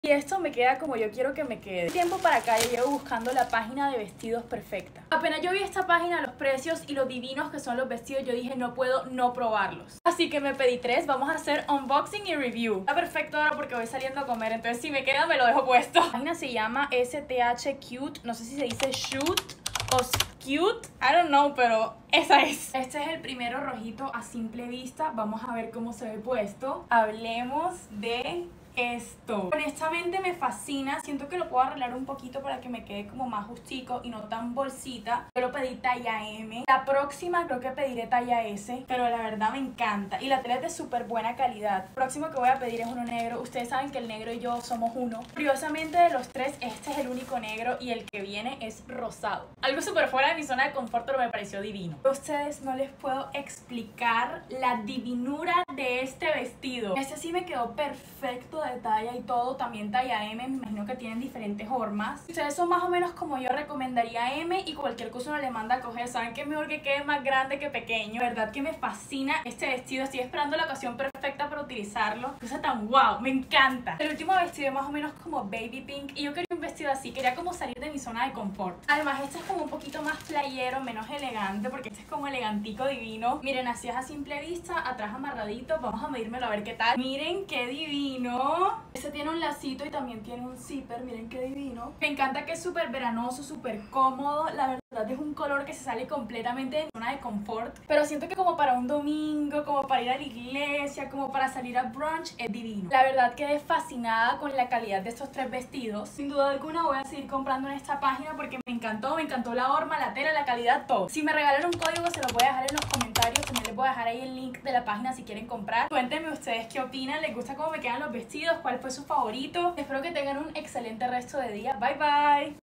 Y esto me queda como yo quiero que me quede. Tiempo para acá yo llevo buscando la página de vestidos perfecta. Apenas yo vi esta página, los precios y lo divinos que son los vestidos, yo dije no puedo no probarlos. Así que me pedí 3, vamos a hacer unboxing y review. Está perfecto ahora porque voy saliendo a comer, entonces si me queda me lo dejo puesto. La página se llama STH Cute, no sé si se dice shoot o cute, I don't know, pero esa es. Este es el primero rojito a simple vista, vamos a ver cómo se ve puesto. Hablemos de esto. Honestamente me fascina, siento que lo puedo arreglar un poquito para que me quede como más justico y no tan bolsita. Yo lo pedí talla M, la próxima creo que pediré talla S, pero la verdad me encanta y la tela es de súper buena calidad. El próximo que voy a pedir es uno negro, ustedes saben que el negro y yo somos uno. Curiosamente de los 3 este es el único negro y el que viene es rosado. Algo súper fuera de mi zona de confort, pero me pareció divino. A ustedes no les puedo explicar la divinura de este vestido. Este sí me quedó perfecto de talla y todo, también talla M, me imagino que tienen diferentes formas. Si ustedes son más o menos como yo, recomendaría M y cualquier cosa uno le manda a coger, saben que es mejor que quede más grande que pequeño. La verdad que me fascina este vestido, estoy esperando la ocasión perfecta para utilizarlo. Cosa tan wow, me encanta. El último vestido es más o menos como baby pink y yo quería un vestido así, quería como salir de mi zona de confort. Además este es como un poquito más playero, menos elegante, porque este es como elegantico divino. Miren, así es a simple vista, atrás amarradito, vamos a medírmelo a ver qué tal. Miren qué divino. Este tiene un lacito y también tiene un zipper, miren qué divino. Me encanta que es súper veranoso, súper cómodo. La verdad es un color que se sale completamente de mi zona de confort, pero siento que como para un domingo, como para ir a la iglesia, como para salir a brunch, es divino. La verdad quedé fascinada con la calidad de estos 3 vestidos. Sin duda alguna voy a seguir comprando en esta página porque me encantó la horma, la tela, la calidad, todo. Si me regalan un código se los voy a dejar en los comentarios, también les voy a dejar ahí el link de la página si quieren comprar. Cuéntenme ustedes qué opinan, les gusta cómo me quedan los vestidos, cuál fue su favorito. Espero que tengan un excelente resto de día. Bye bye.